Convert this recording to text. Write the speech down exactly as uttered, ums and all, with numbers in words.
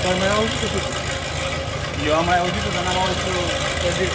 Ai mai auzit tu? Eu am mai auzit-o, dar n-am auzit-o pe zi.